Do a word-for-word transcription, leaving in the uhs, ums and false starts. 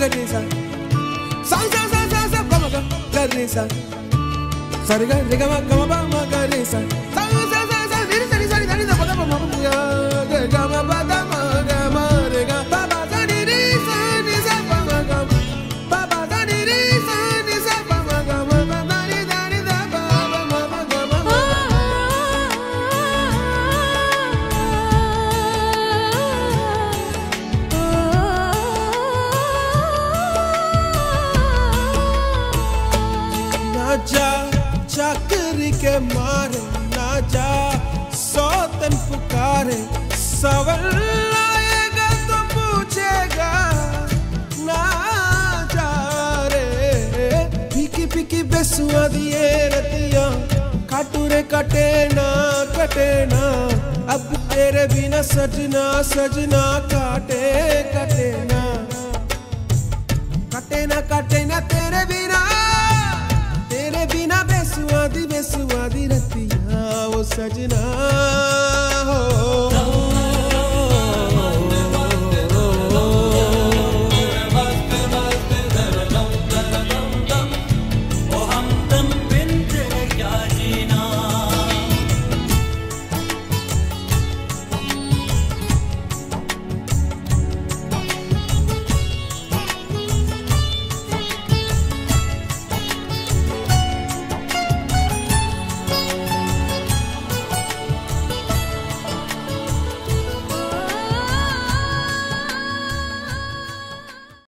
रे सा सा सा सा सा सा ग ग ग रे सा सा रे ग रे ग म ग म प म ग रे सा सा सा सा सा रे रे रे रे रे प ग म म ग ग ग म प ग म ग म रे ग प प सा रे रे सा रे सा प म ग प प सा रे रे सा रे सा प म ग म प म रे दा रे दा प म म ग म म जा चाकरी के मारे ना जा सौतन पुकारे सवाल आएगा तो पूछेगा ना जा रे फीकी फीकी बेसुआ दिए रतिया काटू रे कटे ना कटे ना अब तेरे बिना सजना सजना काटे कटे ना कटे ना कटे ना तेरे बिना तेरे बिना बेसुआदी बेसुआदी रतिया वो सजना हो